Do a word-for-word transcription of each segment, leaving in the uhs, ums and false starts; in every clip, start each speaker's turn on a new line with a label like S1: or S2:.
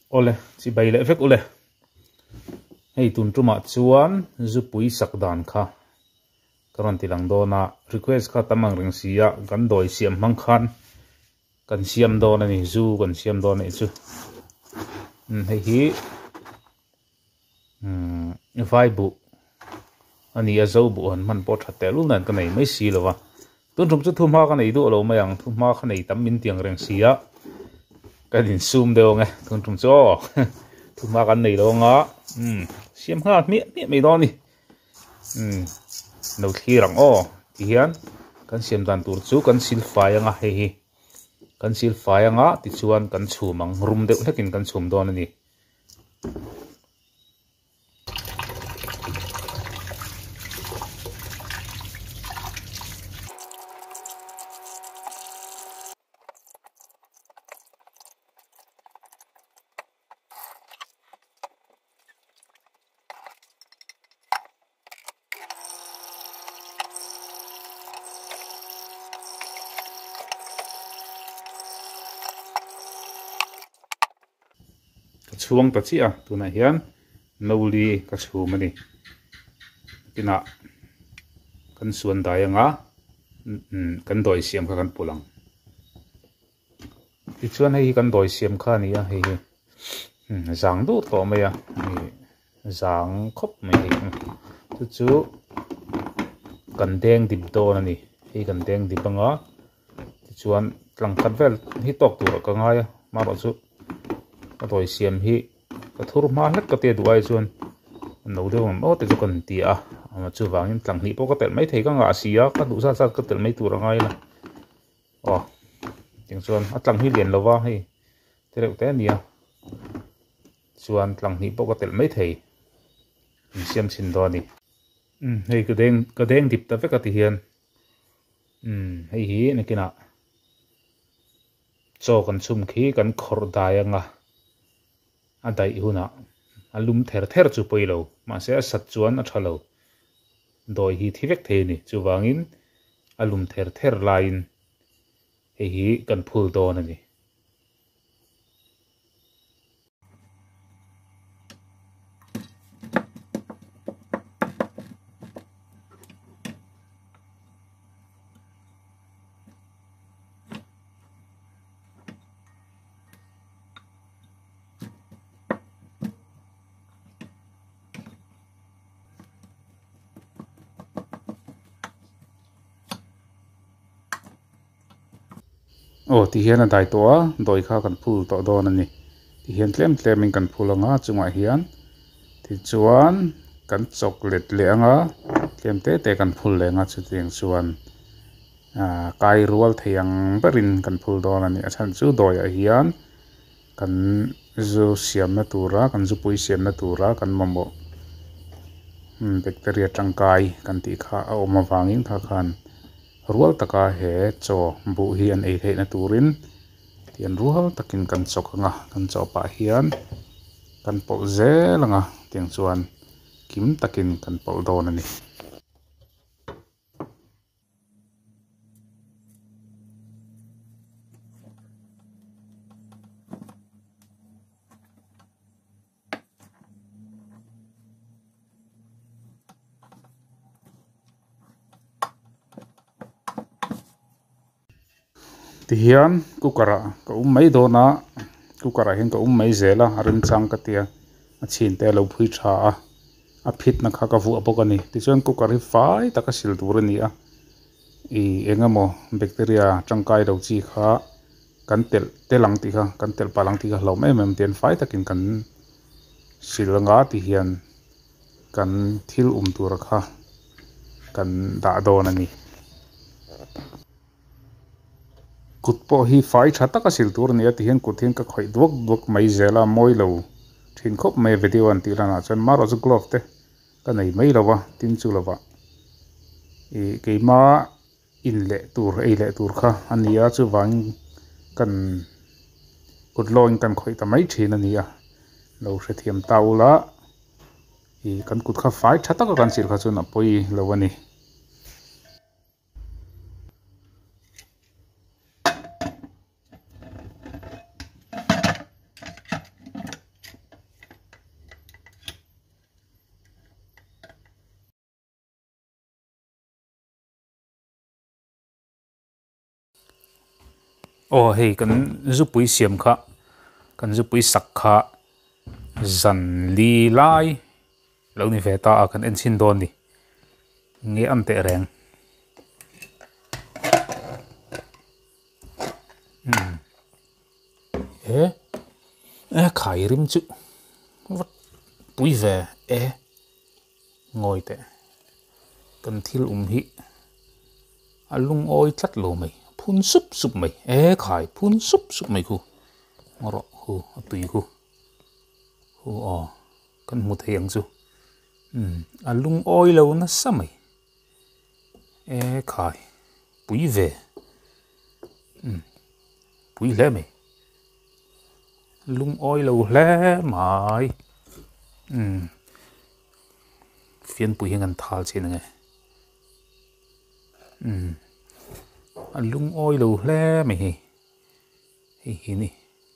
S1: ole chi bai le vek ole hei tun tuma chuan zupui sakdan kha karon tilang do na request kha tamang ring sia kan doi siam mang khan kan siam do na ni zu kan siam do na chu hei hi um vai bu ani a zo bu an man po thatte lu nan ka nei mai si lowa tun rum chu thu ma ka nei du lo mayang thu ma kha nei tam min tiang reng sia ka din zoom deo nge tun rum cho thu ma kan nei lo nga um siam ha mi mi mai do ni um no thi rang o ti hian kan siam dan tur chu kan sil fai anga hei hi kan sil fai anga ti chuan kan chhumang rum deuh hlekin kan chhum don ani chuang ta chi a tuna hian noli ka chhum ani kina kan suan dai anga kan doi siam kha kan pulang ti chuan hei kan doi siam kha ni a hei zang du to mai a zang khop mai chu chu kan deng dip do na ni hei kan deng dip anga ti chuan tlang khat vel hi tok tur ka ngai ma ro chu ka doi siam hi ka thur ma hlet ka te duai chuan no de on o te chu kan ti a ama chu wangin tlang ni po ka tel mai thei ka nga sia ka du sa sa ka tel mai tur ngai la o ting chuan a tlang hi lian lowa hei te reu te nia chuan tlang ni po ka tel mai thei siam chin do ni um hei ka deng ka deng dip ta ve ka ti hian um hei hi ne kina cho kan chum khi kan khor dai anga a dai huna alum ther ther chu poilo ma se a sat chuan a thalo doi hi thivek the ni chu wangin alum ther ther lain hei hi kan phul don ani ô thì hiện là đại tổ đôi khá cần phul tọt đòn này thì hiện tlem tlem mình cần phul nga chung ai hiền thì chuan cần chọc lết lẹ nga tlem té té cần phul lẹ nga chu tiếng chuan à cái rual thiang berin cần phul đòn này anh chu đôi ai hiền cần zu siam na tura cần zu pui siam na tura cần mamo bacteria trangkai cần ti kha a oma wangin kha khan rual taka he cho bu hi an ei the na turin tian rual takin kan chok nga kan cho pa hian kan po ze langa tiang chuan kim takin kan pol don ani thì hiền kukara ka um mai do na kukara hian ka um mai zela arin chang ka tia a chin te lo phui tha a a phit na kha ka vu apokani ti chuan kukar hi fai taka sil tur ani a i engamo bacteria tangkai do chi kha kan tel telang ti kha kan tel palang ti kha lo mai mem ten fai takin kan silanga ti hian kan thil um tur kha kan da don ani kut po hi fai tha taka sil tur ni ati hian kut hian ka khoi duak duak mai zela moi lo thin khop mai video an ti lana chan maro zu glove te ka nei mai lawa tin chu lawa e keima in le tur ei le tur kha ania chu wang kan kut loin kan khoi ta mai thin ania lo hre thiam taula e kan kut kha fai tha taka kan sil kha chu na poi lawani ô hei kan zupui siam kha kan zupui sak kha zan li lai lo ni ve ta kan en chin don ni nge an te reng ê ê khai rim chu wat pui ve ê ngồi te kan thil um hi alung oi tlat lo mai phun sup sup mai ê khai phun sup sup mai khu ngoro hu tui khu hu o kan mu theng chu um alung oi lo na sa mai ê khai pui ve um pui le mai lung oi lo hle mai um phiền pui ngan thal chen nge um lung oi lo hle mai hi hi hi ni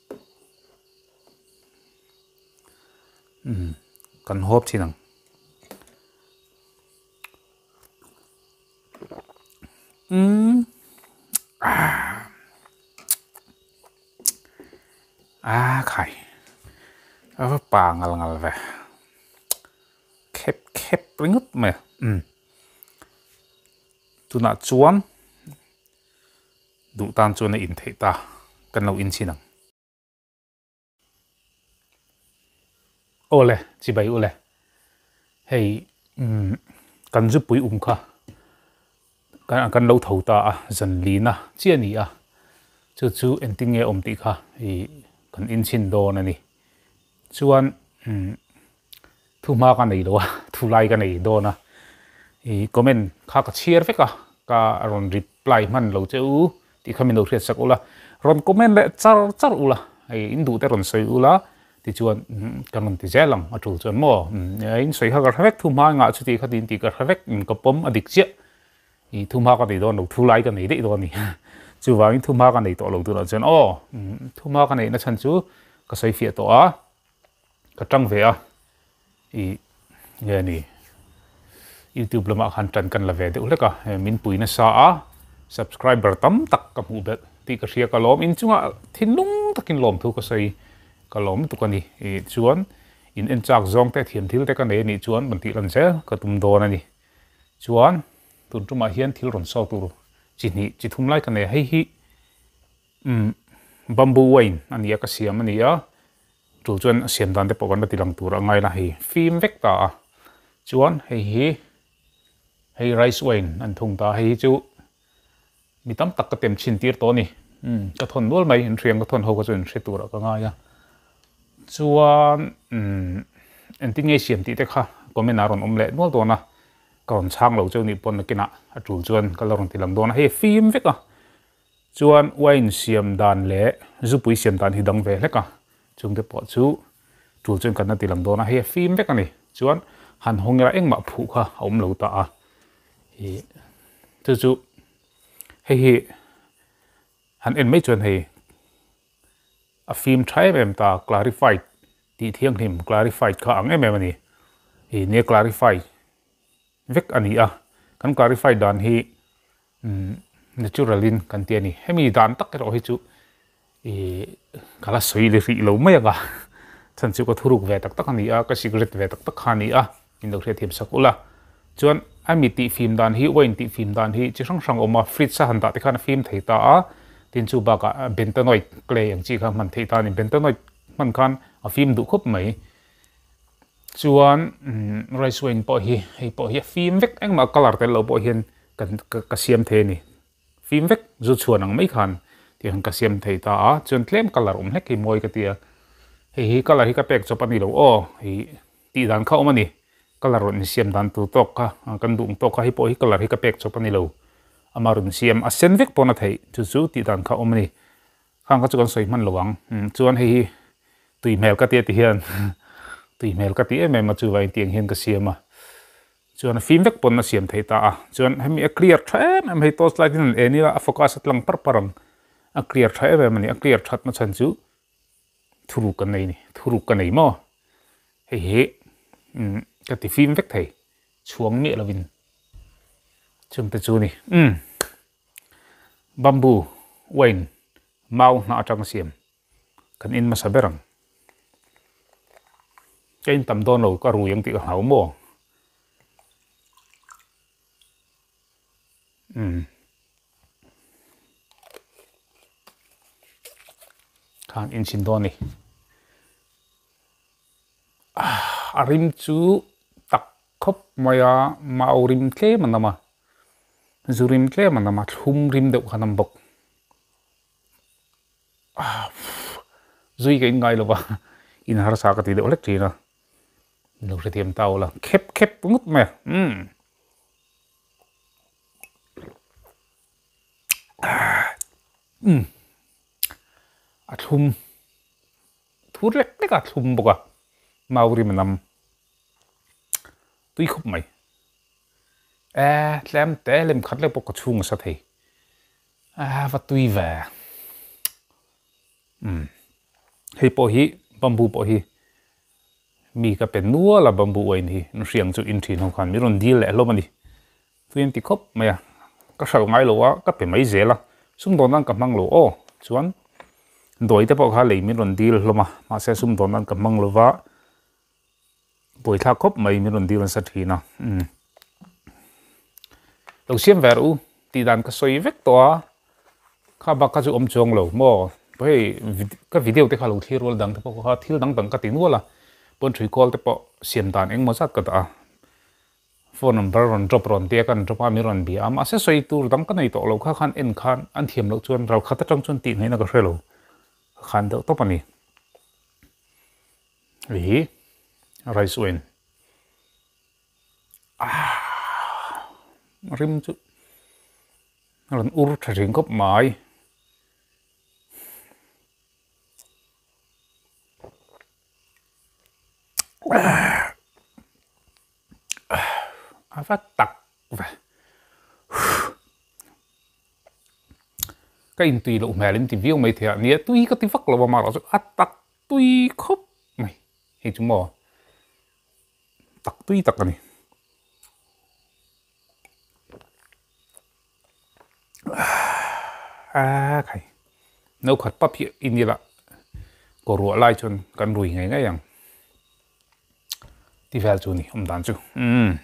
S1: um kan hop chin ang um à à khai à pa ngal ngal ve khép khép ringut me um tu na chuan du tan chuan in thei ta kan lo in chinang ole chi bai ole hei um kan zu pui um kha kan kan lo thau ta a zan li na chi ani a chu chu enting e om ti kha hi kan in chin do na ni chuan um thu ma ka nei lo thu lai ka nei do na hi comment kha ka share ve ka ka ron reply man lo cheu ti khamin lo hriat sak ula ron comment le char char ula ai in du te ron soi ula ti chuan kan ron ti zelang a tul chuan mo in soi ha ka vek thu ma nga chu ti kha tin ti ka vek in ka pom adik che i thu ma ka nei do lo thu lai ka nei de do ni chu wang thu ma ka nei to lo tu na chuan o thu ma ka nei na chan chu ka soi fia to a ka tang ve a i nge ni YouTube lama khan tan kan la ve de ule ka min pui na sa a subscriber tam tak ka mu bet ti ka ria ka lom in chunga thinung takin lom thu ka sei ka lom tu ka ni e chuan in en chak zong te thiam thil te ka nei ni chuan ban ti lan se ka tum do na ni chuan tun tuma hian thil ron so tu chi ni chi thum lai ka ne hei hi um bamboo wine ani ka siam ani a tul chuan siam dan te pawhan ti lang tur angai la hi film vek ta chuan hei hi hei rice wine an thung ta hei chu mi tam tak ka tem chin tir to ni um ka thon nual mai in riang ka thon ho ka chuan hre tur ka nga ya chuan um en ti nge siam ti te kha comment a ron om le nual to na ka ron chang lo cheu ni pon na kina a tul chuan ka lo ron ti lang do na hei film vek a chuan wine siam dan le zupui siam dan hi dang ve hleka chung te po chu tul chuan kan na ti lang do na hei film vek ani chuan han hongra engma phu kha om lo ta a hi chu chu hei hi han en mai chuan hei a film thai em ta clarified ti thiang him clarified kha ang em em ani hi ne clarify vek ani a kan clarify dan hi um naturalin kan ti ani hemi dan tak ro hi chu e kala soi le ri lo mai ga chan chu ko thuruk ve tak tak ani a ka secret ve tak tak khani a in lo hre thiam sakula chuan ami ti film dan hi wain ti film dan hi chi sang sang oma fridge sa han ta te khan film thei ta a tin chu ba ka bentanoi clay ang chi kha man thei ta ni bentanoi man khan a film du khop mai chuan rice wine po hi hei po hi film vek engma color te lo po hian kan ka siam the ni film vek zu chuan ang mai khan ti han ka siam thei ta a chuan tlem color um hlek ki moi ka tia hei hi color hi ka pek chop ani lo o hi ti dan kha om ani color ron siam dan tu tok ka kan dung tok ka hi po hi color hi ka pek chop ani lo amarun siam a sen vek pona thei chu chu ti dan kha om ani khang ka chuan soi man lowang chuan hei hi tui mel ka tia ti hian tui mel ka ti em em ma chu vai tiang hian ka siam a chuan film vek pon na siam thei ta a chuan hemi a clear threm em hei to slide in eni a focus atlang par parang a clear threm em ani a clear that na chan chu thuru kan nei ni thuru kan nei mo hei he um ka ti film vek thei chuang mi lovin chum te chu ni um bamboo wine mau na atang siam kan in masaberang kain tam don lo ka ru yang ti hau mo um kan in sin don ni arim chu tak khop maya mau rim tle manama zurim tle manama thum rim deuh khanam bok zui cái ngay lo ba in har sa ka ti deuh lek thina lo re tiam tau la khep khep ngut me um um a thum thu lek lek a thum boka mau rim nam tui khop mai à lem té lem khát lek bok ka chung sa thei à và tui về um hei po hi bamboo po hi mi ka pen nuwa la bamboo ain hi nu riang chu in thin ho khan mi ron dil le lo mani tuin ti khop maya ka sal ngai lo wa ka pe mai zela sum don nan ka mang lo o chuan doi te po kha le mi ron dil lo ma ma se sum don nan ka mang lo wa boi tha khop mai mi ron dil sa thina um lo siam ver u ti dan ka soi vek to kha ba ka chu om chong lo mo bởi cái video thì khá là thiệt rồi đăng thì có khá thiệt đăng đăng cái tiếng là bọn truy call thì có xiêm đàn anh mà sát cái đó phone number rồi drop rồi tiếc kan drop ami rồi bị am sẽ xoay tu đăng cái này tổ lâu khá khăn en khăn anh thiềm lâu chuan rau khát trong chuan tiền hay là cái gì lâu khăn đâu tốt anh vì rice wine à rim chút rồi ur thay riêng cốc mai phát tặc cái in tùy lộ mẹ lên thì viêu mấy thế nia tùy cái tí vắc là mà nó sẽ tặc tùy khóc mày hay chúng mò tặc tùy tặc này à cái nấu khát bắp hiện in đi là cổ ruộng lai chôn cần rùi ngay ngay rằng đi về chỗ này ông đàn chú um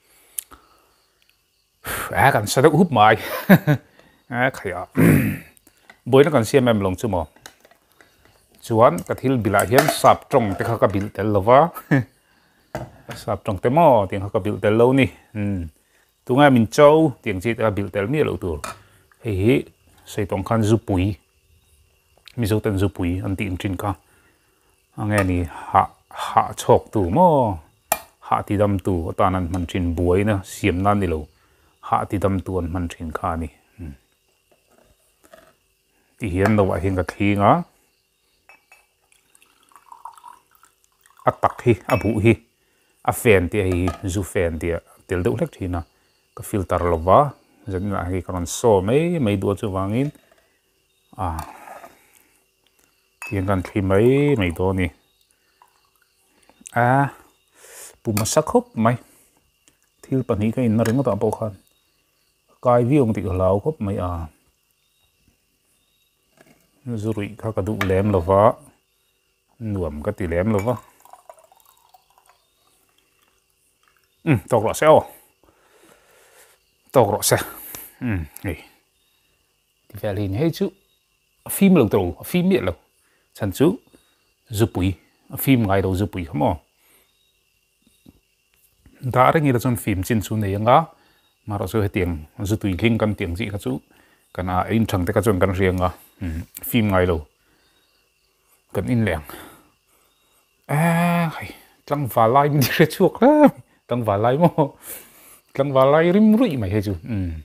S1: à cần sao được hút mày à khai à bôi nó cần xem em lòng chú mò chuan cái thil bị lại hiến sạp trong cái khắc bị tel lova sạp trong cái mò tiếng khắc bị tel lâu nè um tụi ngay mình châu tiếng gì cái bị tel mi lâu tuổi hey hey xây tông khăn giúp bụi Mizo tên giúp bụi anh tìm trên cả anh nghe nè hạ hạ chọc tụ mò hạ thì đâm tụ ta nan man trên buổi nè xiêm nan đi lâu hạ thì đâm tụ anh man trên cả nè thì hiện đâu vậy hiện cái khi ngã à tắc hi à bụi hi à phèn thì hi zu phèn thì tel đâu lek thì na cái filter lova dẫn lại cái con so mấy mấy đua cho vangin à hiện gần khi mấy mấy đua nè à bùm sắc khúc mày thiếu bản ý cái nó đứng ở tận bao khan cái vi ông thì ở lào khúc mày à rồi các cái đủ lém là vợ nuông cái tỷ lém là vợ ừ tao rõ sao tao rõ sao ừ này thì phải liền hết chứ phim lồng tàu phim miệng lồng sản xuất giúp bụi phim ngày đầu giúp bụi không à đã đấy nghĩ là chọn phim trên xuống này ngã mà nó sẽ tiếng giúp tùy linh căn tiếng gì các chú cái nào in chẳng thì các chọn căn riêng à phim ngày đầu cần in lẻng à trăng vả lại mình đi chuộc lắm trăng vả lại mà trăng vả lại rim rụi mày hay chú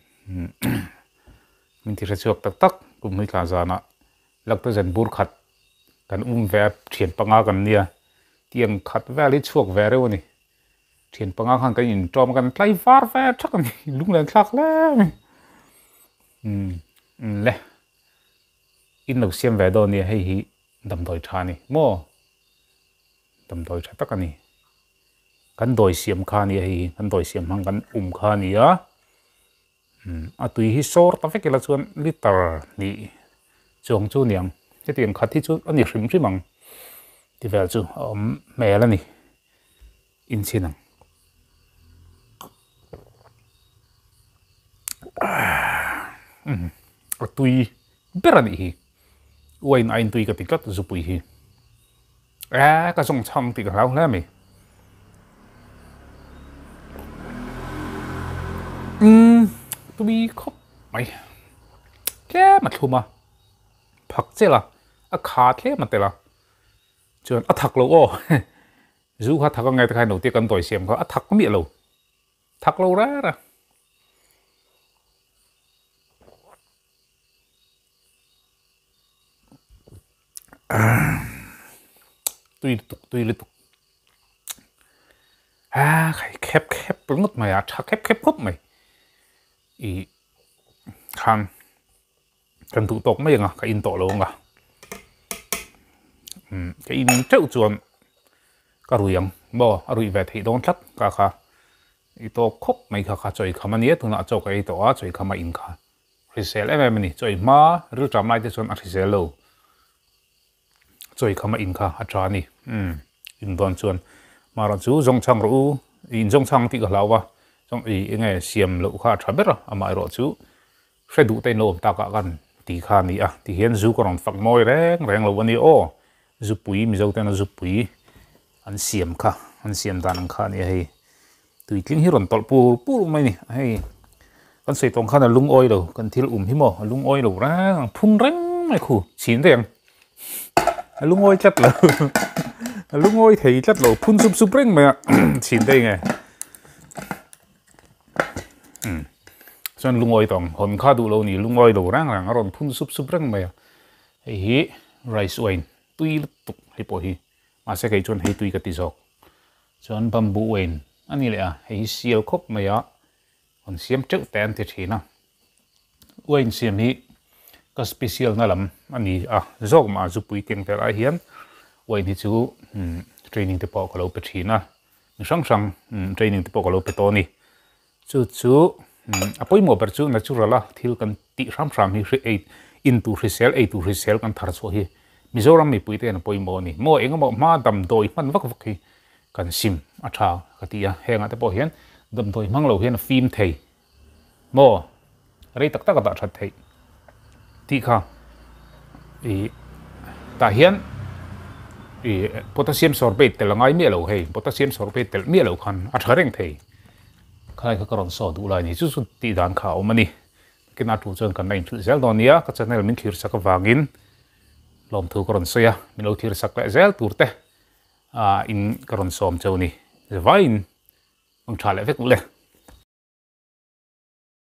S1: mình thì chuộc tắc tắc cũng mới là giờ nè lắc tới dần bút khát cần um về triển băng gần nia tiếng khát về lấy chuộc về đâu này triển băng hàng cái nhìn tròn gần tay vár về chắc là lúc này khác lắm um lẽ in lục xem về đâu nia hay hi đầm đồi trà này mò đầm đồi trà tắc cái này cần đồi xem khan nia hay cần đồi xem hàng cần um khan nia à tùy hi sor ta phải cái là chuan liter ni chong chu niang cái tiền khát thì chu anh nhỉ sim sim bằng thì về chu ôm mẹ là nè in xin năng um tui beran hi uain ain tui ka tikat zupui hi à ka song chang ti ka lau la mi um tui khop mai ke ma thuma phak che la a kha the ma te la chuan a thak lo o zu kha thak ngai ta khai no ti kan toi siam kha a thak mi lo thak lo ra ra tui tục tui liên tục à khai khép khép ngất mày à chắc khép khép khúc mày ý khang cần thủ tục mấy à cái in tổ luôn à cái in trâu chuồn cái rùi yang bo rùi về thì đón chắc cả cả ý tổ khúc mày cả cả chơi khăm anh ấy tụi nó cho cái tổ á chơi khăm in cả rồi sẽ lại em này chơi má rồi chạm lại thì chuồn ăn sẽ lâu chơi khăm in cả à cha nè in đón chuồn mà rồi chú dòng chang rồi in dòng chang thì cái lão wa dòng ý nghe xiêm lỗ khá chả biết rồi mà rồi chú phải đủ tay nôm ta cả gần tí khá nè à thì hiện chú còn phật môi đấy rèn lâu này ô chú bùi Mizo tên là chú bùi anh xiêm khá anh xiêm ta năng khá nè hay tùy tiếng hiền tọt pu pu mày nè hay con sợi tông khá là lung oi đâu con thiếu ủng hiếm mò lung oi đâu ra phun răng mày khủ chín tiền lung oi chất là lung oi thấy chất là phun súp súp răng mày chín đây nghe cho nên lung oi tông hòn khá đủ lâu nè lung oi đâu răng răng rồi phun súp súp răng mày ấy rice wine tùy tục hay bỏ hi mà sẽ cái chọn hay tùy cái tí dọc chọn bamboo wine anh ấy là hay siêu khóc mày á còn xiêm trước tên thì thế nào wine xiêm hi cái special na làm anh ấy à dọc mà giúp bùi tiền về lại hiến wine thì chú training thì bỏ cái lâu bệt hi na sang sang training thì bỏ cái lâu bệt to nè chú chú à bùi mua bệt chú natural là thiếu cần tị ram ram hi eight into resell eight to resell cần thar số hi Mizoram mi bùi tiền bùi mua nè mua anh em mà đầm đôi man vắc vắc hi cần sim à chào cái tia hẹn ở đây bỏ hiến đầm đôi mang lâu hiến phim thầy mua đây tất tất cả đã thật thầy thì khá ý ta hiến ý potassium sorbate là ngay miệng lâu hay potassium sorbate miệng lâu khăn à thở rèn thầy khai cái con sò đủ lại thì chút chút tí đàn khảo mà nè cái nào chủ trương cần đánh chữ zel đó nia cái channel mình khử sạc vàng lom thu con soi à mình lâu khử sạc lại zel tụt te à in con sòm châu nè vai in ông trả lại với cũng lên